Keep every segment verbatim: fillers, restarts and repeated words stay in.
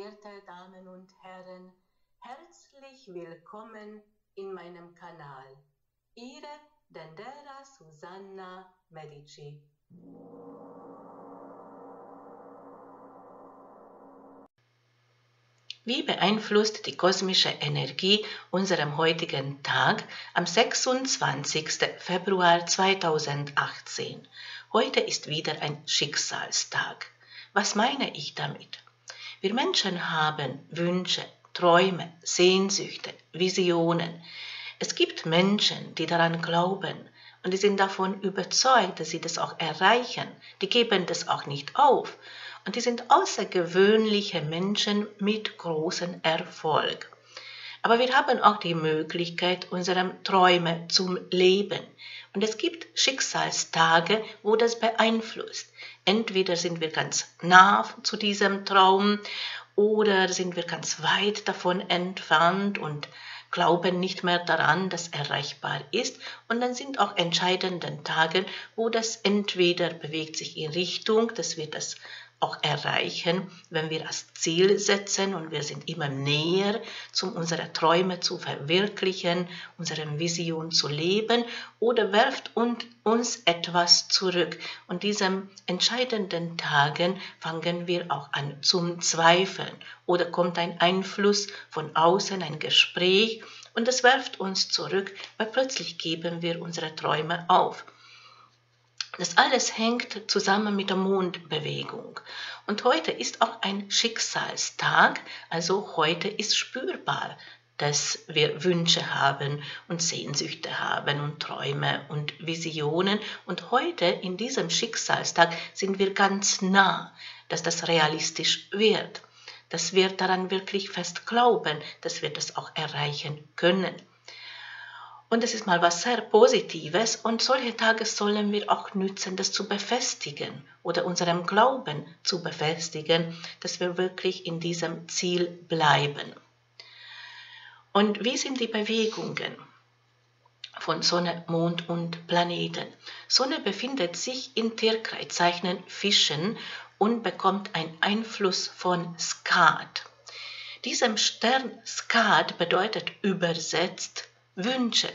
verehrte Damen und Herren, herzlich willkommen in meinem Kanal. Ihre Dendera Susanna Medici. Wie beeinflusst die kosmische Energie unserem heutigen Tag am sechsundzwanzigsten Februar zweitausendachtzehn? Heute ist wieder ein Schicksalstag. Was meine ich damit? Wir Menschen haben Wünsche, Träume, Sehnsüchte, Visionen. Es gibt Menschen, die daran glauben und die sind davon überzeugt, dass sie das auch erreichen. Die geben das auch nicht auf. Und die sind außergewöhnliche Menschen mit großem Erfolg. Aber wir haben auch die Möglichkeit, unsere Träume zu leben. Und es gibt Schicksalstage, wo das beeinflusst. Entweder sind wir ganz nah zu diesem Traum oder sind wir ganz weit davon entfernt und glauben nicht mehr daran, dass erreichbar ist. Und dann sind auch entscheidende Tage, wo das entweder bewegt sich in Richtung, dass wir das auch erreichen, wenn wir als Ziel setzen und wir sind immer näher, um unsere Träume zu verwirklichen, unsere Vision zu leben, oder werft uns etwas zurück. Und diesen entscheidenden Tagen fangen wir auch an zum Zweifeln oder kommt ein Einfluss von außen, ein Gespräch und das werft uns zurück, weil plötzlich geben wir unsere Träume auf. Das alles hängt zusammen mit der Mondbewegung. Und heute ist auch ein Schicksalstag, also heute ist spürbar, dass wir Wünsche haben und Sehnsüchte haben und Träume und Visionen. Und heute in diesem Schicksalstag sind wir ganz nah, dass das realistisch wird, dass wir daran wirklich fest glauben, dass wir das auch erreichen können. Und es ist mal was sehr Positives und solche Tage sollen wir auch nützen, das zu befestigen oder unserem Glauben zu befestigen, dass wir wirklich in diesem Ziel bleiben. Und wie sind die Bewegungen von Sonne, Mond und Planeten? Sonne befindet sich in Tierkreiszeichen Fischen und bekommt einen Einfluss von Skat. Diesem Stern Skat bedeutet übersetzt Wünsche.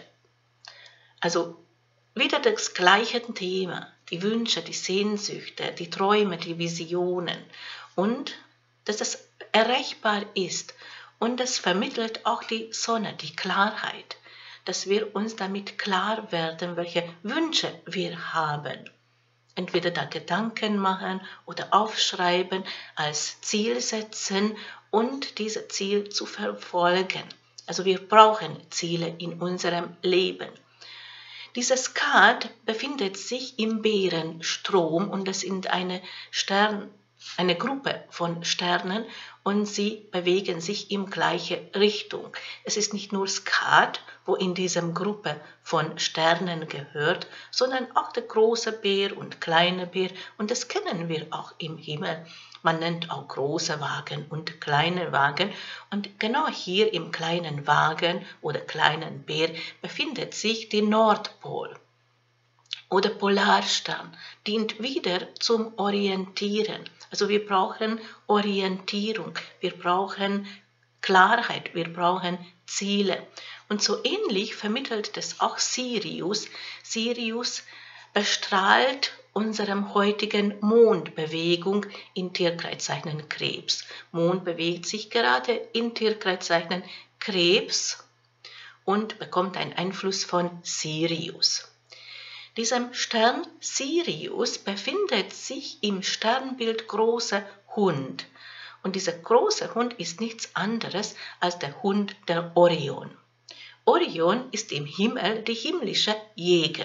Also wieder das gleiche Thema, die Wünsche, die Sehnsüchte, die Träume, die Visionen und dass es erreichbar ist und es vermittelt auch die Sonne, die Klarheit, dass wir uns damit klar werden, welche Wünsche wir haben. Entweder da Gedanken machen oder aufschreiben, als Ziel setzen und dieses Ziel zu verfolgen. Also wir brauchen Ziele in unserem Leben. Dieses Skat befindet sich im Bärenstrom und es sind eine, Stern, eine Gruppe von Sternen und sie bewegen sich in gleiche Richtung. Es ist nicht nur Skat, wo in dieser Gruppe von Sternen gehört, sondern auch der große Bär und kleine Bär und das kennen wir auch im Himmel. Man nennt auch große Wagen und kleine Wagen. Und genau hier im kleinen Wagen oder kleinen Bär befindet sich der Nordpol. Oder Polarstern dient wieder zum Orientieren. Also wir brauchen Orientierung, wir brauchen Klarheit, wir brauchen Ziele. Und so ähnlich vermittelt das auch Sirius. Sirius bestrahlt unserem heutigen Mondbewegung in Tierkreiszeichen Krebs. Mond bewegt sich gerade in Tierkreiszeichen Krebs und bekommt einen Einfluss von Sirius. Dieser Stern Sirius befindet sich im Sternbild großer Hund. Und dieser große Hund ist nichts anderes als der Hund der Orion. Orion ist im Himmel der himmlische Jäger.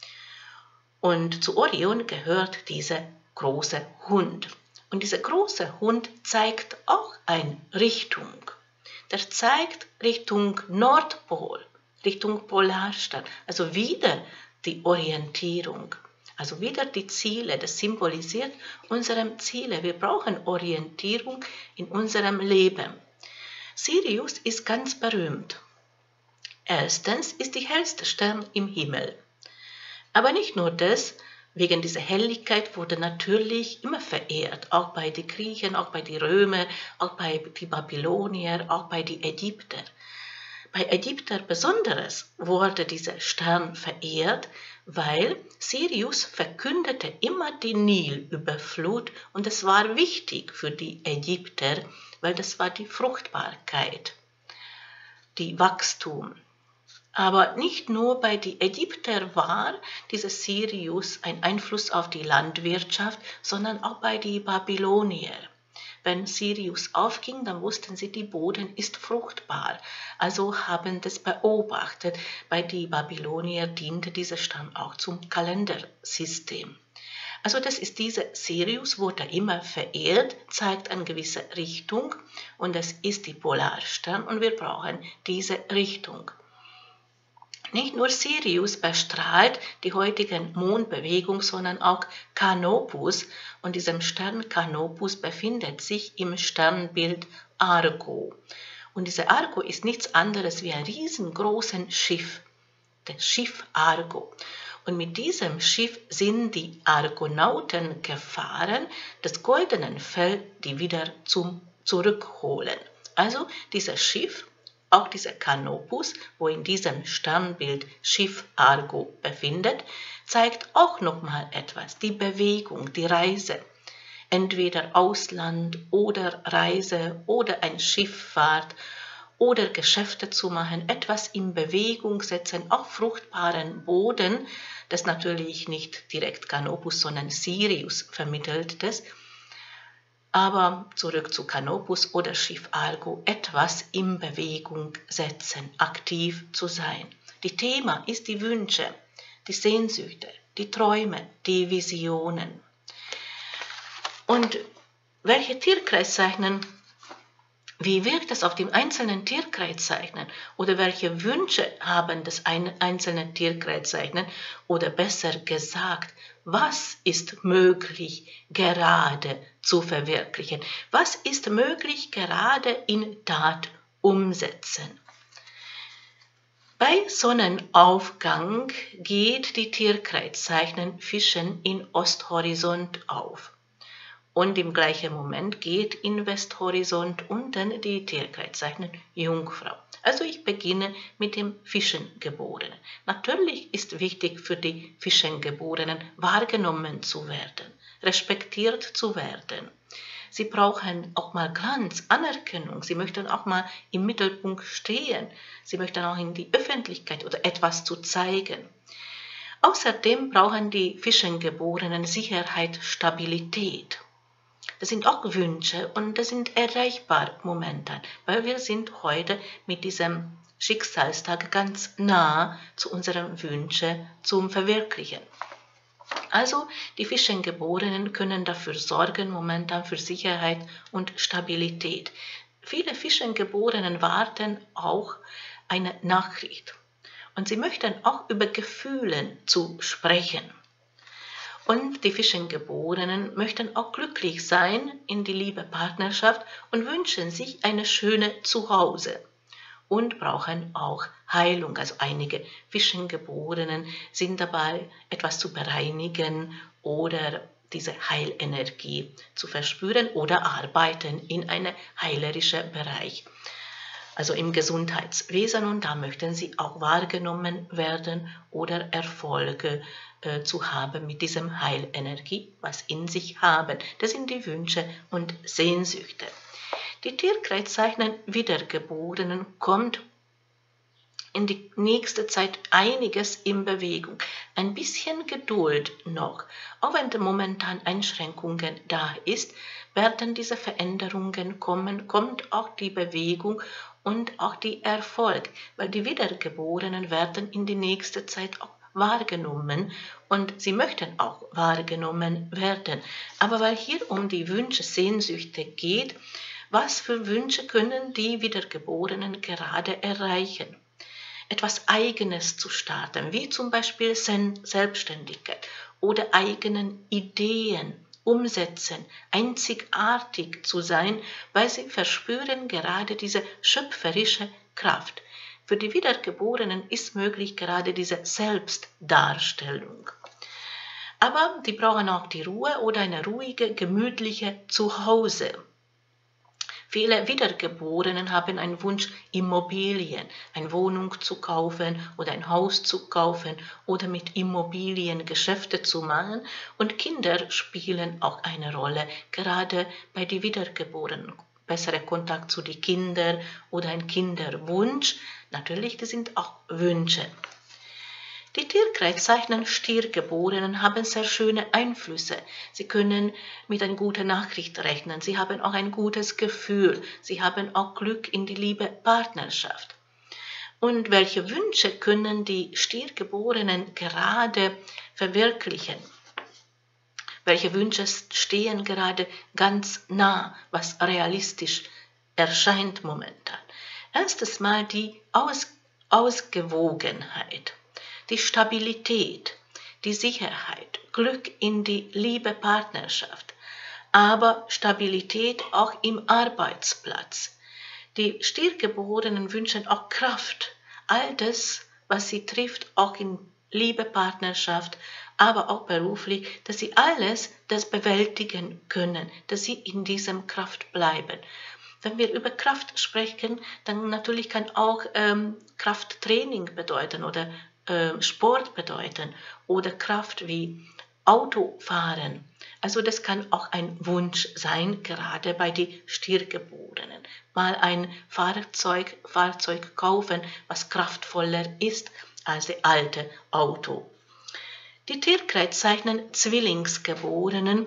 Und zu Orion gehört dieser große Hund. Und dieser große Hund zeigt auch eine Richtung. Der zeigt Richtung Nordpol, Richtung Polarstern. Also wieder die Orientierung. Also wieder die Ziele. Das symbolisiert unsere Ziele. Wir brauchen Orientierung in unserem Leben. Sirius ist ganz berühmt. Erstens ist die hellste Stern im Himmel. Aber nicht nur das, Wegen dieser Helligkeit wurde natürlich immer verehrt, auch bei den Griechen, auch bei den Römern, auch bei den Babylonier, auch bei den Ägypter. Bei Ägypter besonders wurde dieser Stern verehrt, weil Sirius verkündete immer die Nilüberflut und es war wichtig für die Ägypter, weil das war die Fruchtbarkeit, die Wachstum. Aber nicht nur bei den Ägyptern war dieser Sirius ein Einfluss auf die Landwirtschaft, sondern auch bei den Babylonier. Wenn Sirius aufging, dann wussten sie, der Boden ist fruchtbar. Also haben das beobachtet. Bei den Babylonier diente dieser Stern auch zum Kalendersystem. Also das ist dieser Sirius, wurde immer verehrt, zeigt eine gewisse Richtung und das ist die Polarstern und wir brauchen diese Richtung. Nicht nur Sirius bestrahlt die heutige Mondbewegung, sondern auch Canopus. Und diesem Stern Canopus befindet sich im Sternbild Argo. Und dieser Argo ist nichts anderes wie ein riesengroßes Schiff, das Schiff Argo. Und mit diesem Schiff sind die Argonauten gefahren, das goldene Fell die wieder zum Zurückholen. Also dieses Schiff, auch dieser Canopus, wo in diesem Sternbild Schiff Argo befindet, zeigt auch nochmal etwas, die Bewegung, die Reise. Entweder Ausland oder Reise oder ein Schifffahrt oder Geschäfte zu machen, etwas in Bewegung setzen, auf fruchtbaren Boden, das natürlich nicht direkt Canopus, sondern Sirius vermittelt das. Aber zurück zu Canopus oder Schiff Argo, etwas in Bewegung setzen, aktiv zu sein. Die Thema ist die Wünsche, die Sehnsüchte, die Träume, die Visionen. Und welche Tierkreiszeichen, wie wirkt es auf dem einzelnen Tierkreiszeichen oder welche Wünsche haben das einzelne Tierkreiszeichen oder besser gesagt, was ist möglich gerade zu verwirklichen? Was ist möglich gerade in Tat umsetzen? Bei Sonnenaufgang geht die Tierkreiszeichen Fischen in Osthorizont auf. Und im gleichen Moment geht in Westhorizont unten die Tierkreiszeichen Jungfrau. Also ich beginne mit dem Fischengeborenen. Natürlich ist wichtig für die Fischengeborenen wahrgenommen zu werden, respektiert zu werden. Sie brauchen auch mal Glanz, Anerkennung. Sie möchten auch mal im Mittelpunkt stehen. Sie möchten auch in die Öffentlichkeit oder etwas zu zeigen. Außerdem brauchen die Fischengeborenen Sicherheit, Stabilität. Das sind auch Wünsche und das sind erreichbar momentan, weil wir sind heute mit diesem Schicksalstag ganz nah zu unseren Wünschen zum Verwirklichen. Also die Fischengeborenen können dafür sorgen momentan für Sicherheit und Stabilität. Viele Fischengeborenen warten auch eine Nachricht und sie möchten auch über Gefühle zu sprechen. Und die Fischengeborenen möchten auch glücklich sein in die liebe Partnerschaft und wünschen sich eine schöne Zuhause und brauchen auch Heilung. Also einige Fischengeborenen sind dabei, etwas zu bereinigen oder diese Heilenergie zu verspüren oder arbeiten in einem heilerischen Bereich. Also im Gesundheitswesen und da möchten sie auch wahrgenommen werden oder Erfolge äh, zu haben mit diesem Heilenergie, was in sich haben. Das sind die Wünsche und Sehnsüchte. Die Tierkreiszeichen Wiedergeborenen kommt in die nächste Zeit einiges in Bewegung. Ein bisschen Geduld noch. Auch wenn momentan Einschränkungen da ist, werden diese Veränderungen kommen, kommt auch die Bewegung und auch der Erfolg, weil die Wiedergeborenen werden in die nächste Zeit auch wahrgenommen und sie möchten auch wahrgenommen werden. Aber weil hier um die Wünsche, Sehnsüchte geht, was für Wünsche können die Wiedergeborenen gerade erreichen? Etwas Eigenes zu starten, wie zum Beispiel Selbstständigkeit oder eigenen Ideen umsetzen, einzigartig zu sein, weil sie verspüren gerade diese schöpferische Kraft. Für die Wiedergeborenen ist möglich gerade diese Selbstdarstellung. Aber die brauchen auch die Ruhe oder eine ruhige, gemütliche Zuhause. Viele Wiedergeborenen haben einen Wunsch, Immobilien, eine Wohnung zu kaufen oder ein Haus zu kaufen oder mit Immobilien Geschäfte zu machen. Und Kinder spielen auch eine Rolle, gerade bei den Wiedergeborenen. Besserer Kontakt zu den Kindern oder ein Kinderwunsch. Natürlich, das sind auch Wünsche. Die Tierkreiszeichen Stiergeborenen haben sehr schöne Einflüsse. Sie können mit einer guten Nachricht rechnen. Sie haben auch ein gutes Gefühl. Sie haben auch Glück in die liebe Partnerschaft. Und welche Wünsche können die Stiergeborenen gerade verwirklichen? Welche Wünsche stehen gerade ganz nah, was realistisch erscheint momentan? Erstes Mal die Aus Ausgewogenheit. Die Stabilität, die Sicherheit, Glück in die liebe Partnerschaft, aber Stabilität auch im Arbeitsplatz. Die Stiergeborenen wünschen auch Kraft, all das, was sie trifft, auch in liebe Partnerschaft, aber auch beruflich, dass sie alles das bewältigen können, dass sie in diesem Kraft bleiben. Wenn wir über Kraft sprechen, dann natürlich kann auch ähm, Krafttraining bedeuten oder Sport bedeuten oder Kraft wie Autofahren. Also das kann auch ein Wunsch sein, gerade bei den Stiergeborenen. Mal ein Fahrzeug, Fahrzeug kaufen, was kraftvoller ist als das alte Auto. Die Tierkreiszeichen Zwillingsgeborenen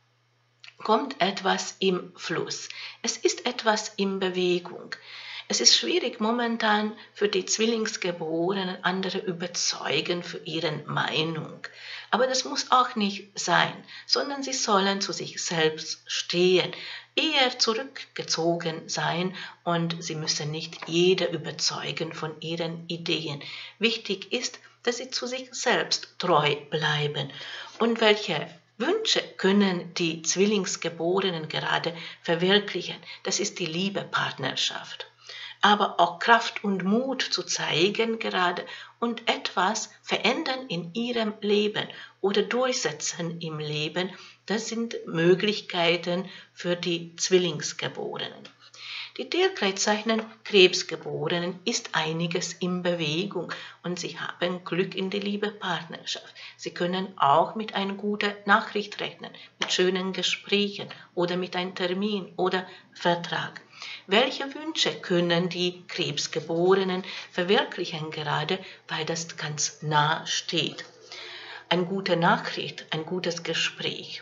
kommt etwas im Fluss. Es ist etwas in Bewegung. Es ist schwierig momentan für die Zwillingsgeborenen, andere überzeugen für ihre Meinung. Aber das muss auch nicht sein, sondern sie sollen zu sich selbst stehen, eher zurückgezogen sein und sie müssen nicht jeder überzeugen von ihren Ideen. Wichtig ist, dass sie zu sich selbst treu bleiben. Und welche Wünsche können die Zwillingsgeborenen gerade verwirklichen? Das ist die liebe Partnerschaft. Aber auch Kraft und Mut zu zeigen gerade und etwas verändern in ihrem Leben oder durchsetzen im Leben, das sind Möglichkeiten für die Zwillingsgeborenen. Die Tierkreiszeichen Krebsgeborenen ist einiges in Bewegung und sie haben Glück in die liebe Partnerschaft. Sie können auch mit einer guten Nachricht rechnen, mit schönen Gesprächen oder mit einem Termin oder Vertrag. Welche Wünsche können die Krebsgeborenen verwirklichen gerade, weil das ganz nah steht? Eine gute Nachricht, ein gutes Gespräch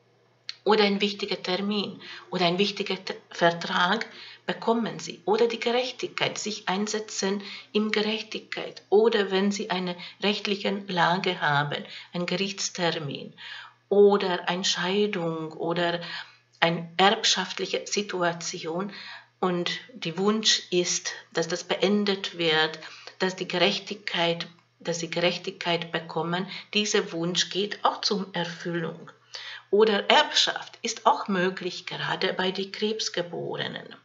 oder ein wichtiger Termin oder ein wichtiger Vertrag bekommen sie. Oder die Gerechtigkeit, sich einsetzen in Gerechtigkeit. Oder wenn sie eine rechtliche Lage haben, einen Gerichtstermin oder eine Scheidung oder eine erbschaftliche Situation. Und der Wunsch ist, dass das beendet wird, dass die Gerechtigkeit, dass sie Gerechtigkeit bekommen. Dieser Wunsch geht auch zur Erfüllung. Oder Erbschaft ist auch möglich, gerade bei den Krebsgeborenen.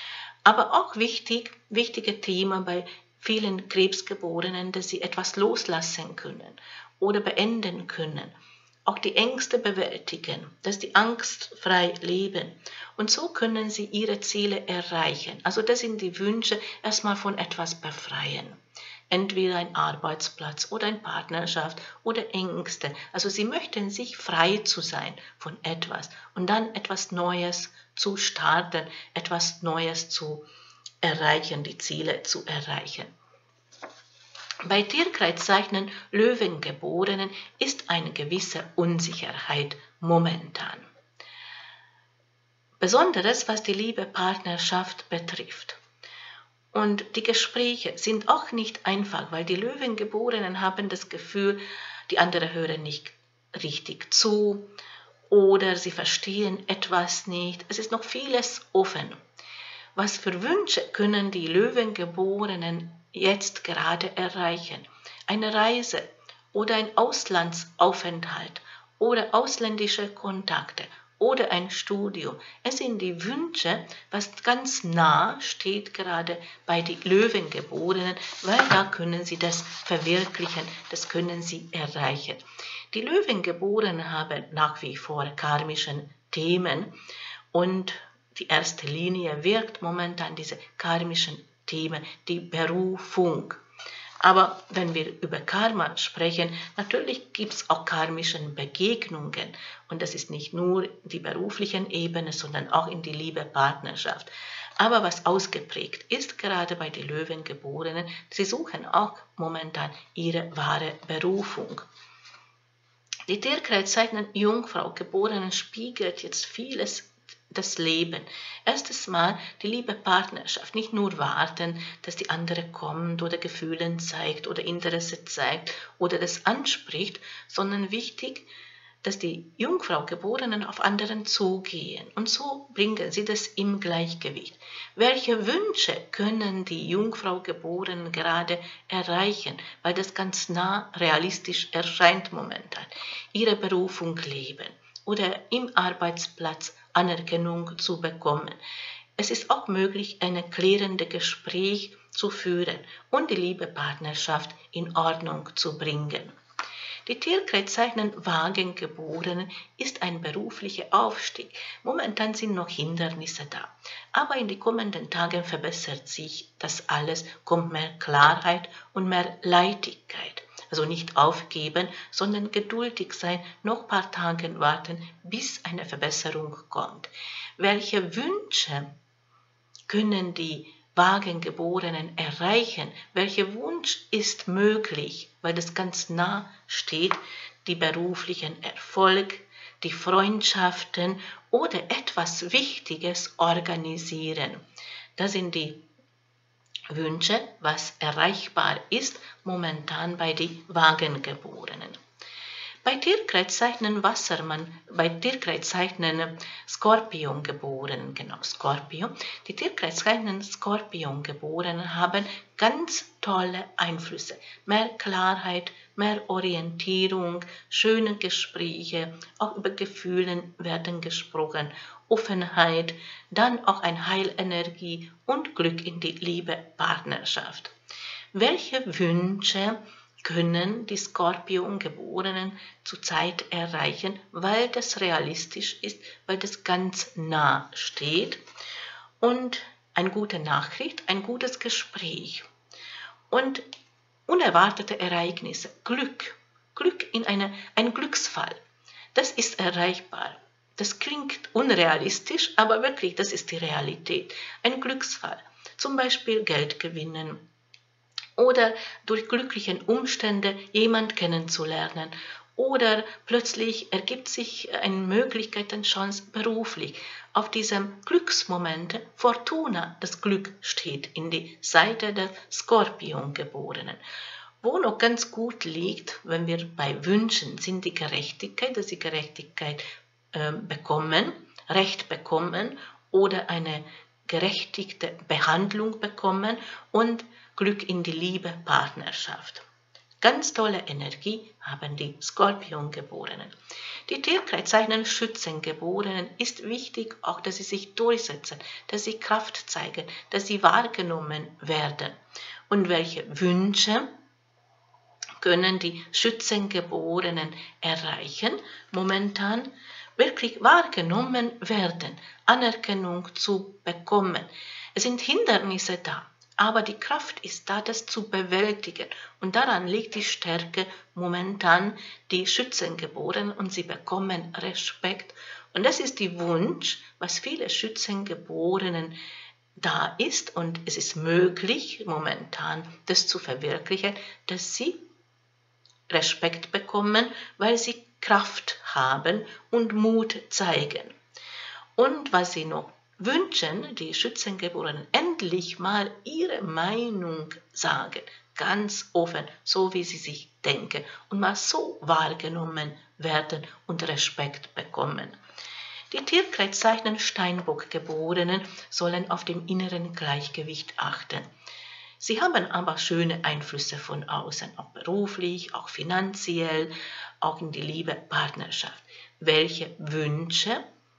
Aber auch wichtig, wichtige Thema bei vielen Krebsgeborenen, dass sie etwas loslassen können oder beenden können. Auch die Ängste bewältigen, dass die angstfrei leben. Und so können sie ihre Ziele erreichen. Also das sind die Wünsche, erstmal von etwas befreien. Entweder ein Arbeitsplatz oder eine Partnerschaft oder Ängste. Also sie möchten sich frei zu sein von etwas und dann etwas Neues zu starten, etwas Neues zu erreichen, die Ziele zu erreichen. Bei Tierkreiszeichen Löwengeborenen ist eine gewisse Unsicherheit momentan. Besonderes, was die liebe Partnerschaft betrifft. Und die Gespräche sind auch nicht einfach, weil die Löwengeborenen haben das Gefühl, die anderen hören nicht richtig zu oder sie verstehen etwas nicht. Es ist noch vieles offen. Was für Wünsche können die Löwengeborenen jetzt gerade erreichen? Eine Reise oder ein Auslandsaufenthalt oder ausländische Kontakte oder ein Studium. Es sind die Wünsche, was ganz nah steht gerade bei den Löwengeborenen, weil da können sie das verwirklichen, das können sie erreichen. Die Löwengeborenen haben nach wie vor karmischen Themen und die erste Linie wirkt momentan diese karmischen Themen, die Berufung. Aber wenn wir über Karma sprechen, natürlich gibt es auch karmischen Begegnungen. Und das ist nicht nur die beruflichen Ebene, sondern auch in die Liebe, Partnerschaft. Aber was ausgeprägt ist, gerade bei den Löwengeborenen, sie suchen auch momentan ihre wahre Berufung. Die Tierkreiszeichen Jungfrau Geborenen spiegelt jetzt vieles das Leben. Erstes Mal die liebe Partnerschaft. Nicht nur warten, dass die andere kommt oder Gefühle zeigt oder Interesse zeigt oder das anspricht, sondern wichtig, dass die Jungfrau Geborenen auf anderen zugehen. Und so bringen sie das im Gleichgewicht. Welche Wünsche können die Jungfrau Geborenen gerade erreichen, weil das ganz nah realistisch erscheint momentan? Ihre Berufung leben oder im Arbeitsplatz Anerkennung zu bekommen. Es ist auch möglich, ein klärendes Gespräch zu führen und die liebe Partnerschaft in Ordnung zu bringen. Die Tierkreiszeichen Wagengeborenen ist ein beruflicher Aufstieg. Momentan sind noch Hindernisse da. Aber in den kommenden Tagen verbessert sich das alles, kommt mehr Klarheit und mehr Leichtigkeit. Also nicht aufgeben, sondern geduldig sein, noch ein paar Tage warten, bis eine Verbesserung kommt. Welche Wünsche können die Wagengeborenen erreichen? Welcher Wunsch ist möglich, weil das ganz nah steht, die beruflichen Erfolg, die Freundschaften oder etwas Wichtiges organisieren? Das sind die Wünsche, was erreichbar ist momentan bei den Wagengeborenen. Bei Tierkreiszeichen Wassermann, bei Tierkreiszeichen Skorpiongeborenen, genau Skorpion, die Tierkreiszeichen Skorpiongeborenen haben ganz tolle Einflüsse, mehr Klarheit, mehr Orientierung, schöne Gespräche, auch über Gefühle werden gesprochen, Offenheit, dann auch eine Heilenergie und Glück in die Liebe, Partnerschaft. Welche Wünsche können die Skorpiongeborenen zurzeit erreichen, weil das realistisch ist, weil das ganz nah steht und eine gute Nachricht, ein gutes Gespräch und unerwartete Ereignisse, Glück, Glück in eine, ein Glücksfall, das ist erreichbar. Das klingt unrealistisch, aber wirklich, das ist die Realität. Ein Glücksfall, zum Beispiel Geld gewinnen, oder durch glückliche Umstände jemand kennenzulernen oder plötzlich ergibt sich eine Möglichkeit, eine Chance beruflich. Auf diesem Glücksmoment, Fortuna, das Glück steht in die Seite der Skorpiongeborenen. Wo noch ganz gut liegt, wenn wir bei Wünschen sind die Gerechtigkeit, dass sie Gerechtigkeit äh, bekommen, Recht bekommen oder eine gerechtigte Behandlung bekommen und Glück in die Liebe, Partnerschaft. Ganz tolle Energie haben die Skorpiongeborenen. Die Tierkreiszeichen Schützengeborenen ist wichtig, auch dass sie sich durchsetzen, dass sie Kraft zeigen, dass sie wahrgenommen werden. Und welche Wünsche können die Schützengeborenen erreichen? Momentan wirklich wahrgenommen werden, Anerkennung zu bekommen. Es sind Hindernisse da. Aber die Kraft ist da, das zu bewältigen. Und daran liegt die Stärke momentan, die Schützengeborenen, und sie bekommen Respekt. Und das ist der Wunsch, was viele Schützengeborenen da ist. Und es ist möglich, momentan das zu verwirklichen, dass sie Respekt bekommen, weil sie Kraft haben und Mut zeigen. Und was sie noch wünschen, die Schützengeborenen endlich mal ihre Meinung sagen, ganz offen, so wie sie sich denken und mal so wahrgenommen werden und Respekt bekommen. Die Tierkreiszeichen Steinbockgeborenen sollen auf dem inneren Gleichgewicht achten. Sie haben aber schöne Einflüsse von außen, auch beruflich, auch finanziell, auch in die Liebe, Partnerschaft. Welche Wünsche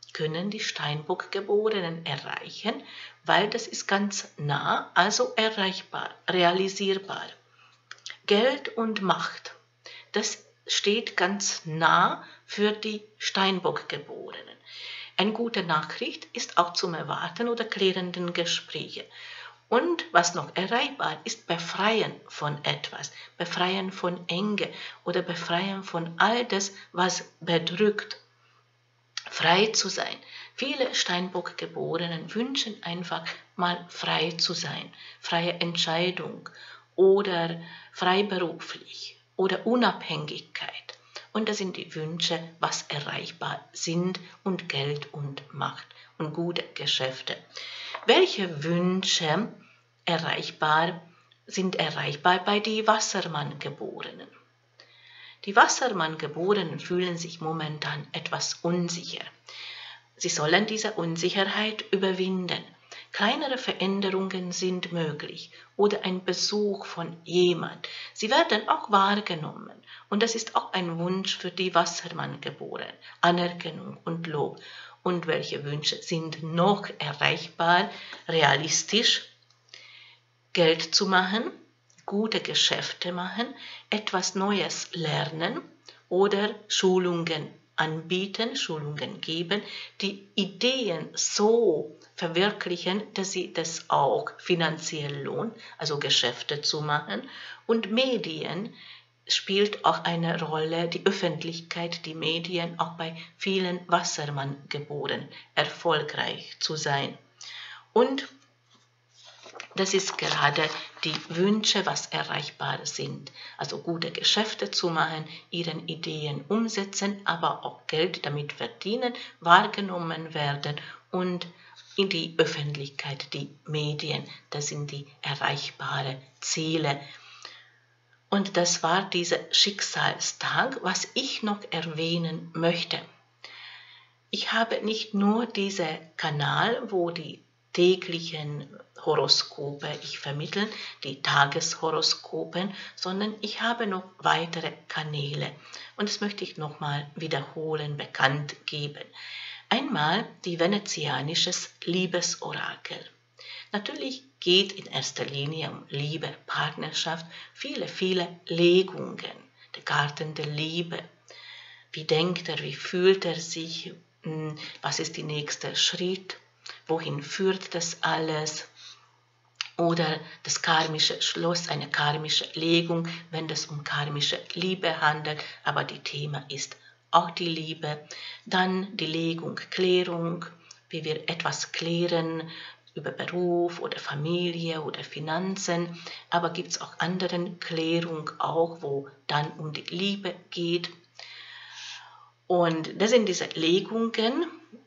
können die Steinbock-Geborenen erreichen, weil das ist ganz nah, also erreichbar, realisierbar. Geld und Macht, das steht ganz nah für die Steinbock-Geborenen. Eine gute Nachricht ist auch zum Erwarten oder klärenden Gespräche. Und was noch erreichbar ist, befreien von etwas, befreien von Enge oder befreien von all das, was bedrückt. Frei zu sein. Viele Steinbock-Geborenen wünschen einfach mal frei zu sein, freie Entscheidung oder freiberuflich oder Unabhängigkeit. Und das sind die Wünsche, was erreichbar sind und Geld und Macht und gute Geschäfte. Welche Wünsche erreichbar sind erreichbar bei den Wassermann-Geborenen? Die Wassermann-Geborenen fühlen sich momentan etwas unsicher. Sie sollen diese Unsicherheit überwinden. Kleinere Veränderungen sind möglich oder ein Besuch von jemand. Sie werden auch wahrgenommen und das ist auch ein Wunsch für die Wassermann-Geborenen. Anerkennung und Lob. Und welche Wünsche sind noch erreichbar, realistisch? Geld zu machen, gute Geschäfte machen, etwas Neues lernen oder Schulungen anbieten, Schulungen geben, die Ideen so verwirklichen, dass sie das auch finanziell lohnt, also Geschäfte zu machen. Und Medien spielt auch eine Rolle, die Öffentlichkeit, die Medien, auch bei vielen Wassermann-Geborenen erfolgreich zu sein. Und das ist gerade die Wünsche, was erreichbar sind. Also gute Geschäfte zu machen, ihren Ideen umsetzen, aber auch Geld damit verdienen, wahrgenommen werden und in die Öffentlichkeit, die Medien, das sind die erreichbaren Ziele. Und das war dieser Schicksalstag, was ich noch erwähnen möchte. Ich habe nicht nur diesen Kanal, wo die täglichen Horoskope ich vermittle, die Tageshoroskopen, sondern ich habe noch weitere Kanäle. Und das möchte ich nochmal wiederholen, bekannt geben. Einmal die venezianisches Liebesorakel. Natürlich geht in erster Linie um Liebe, Partnerschaft, viele, viele Legungen, der Garten der Liebe. Wie denkt er, wie fühlt er sich, was ist der nächste Schritt, wohin führt das alles? Oder das karmische Schloss, eine karmische Legung, wenn es um karmische Liebe handelt, aber das Thema ist auch die Liebe. Dann die Legung, Klärung, wie wir etwas klären über Beruf oder Familie oder Finanzen, aber gibt es auch andere Klärung auch, wo dann um die Liebe geht. Und das sind diese Legungen.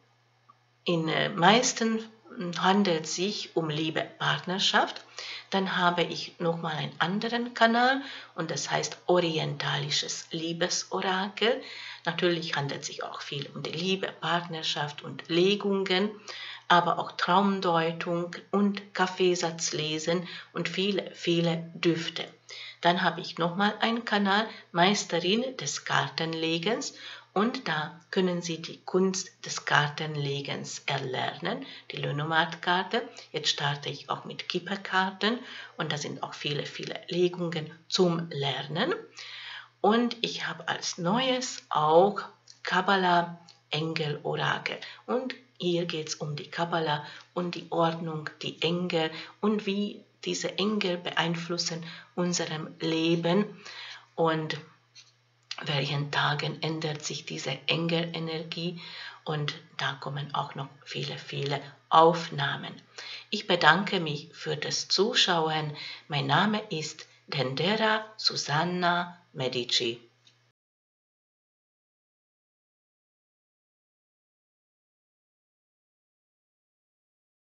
In den meisten handelt es sich um Liebe, Partnerschaft. Dann habe ich nochmal einen anderen Kanal und das heißt orientalisches Liebesorakel. Natürlich handelt es sich auch viel um die Liebe, Partnerschaft und Legungen, aber auch Traumdeutung und Kaffeesatzlesen und viele, viele Düfte. Dann habe ich nochmal einen Kanal Meisterin des Kartenlegens und da können Sie die Kunst des Kartenlegens erlernen, die Lenormand-Karte. Jetzt starte ich auch mit Kipperkarten und da sind auch viele, viele Legungen zum Lernen. Und ich habe als Neues auch Kabbala Engel Orakel. Und hier geht es um die Kabbala und die Ordnung, die Engel und wie diese Engel beeinflussen unserem Leben und welchen Tagen ändert sich diese Engelenergie und da kommen auch noch viele, viele Aufnahmen. Ich bedanke mich für das Zuschauen. Mein Name ist Dendera Susanna Medici.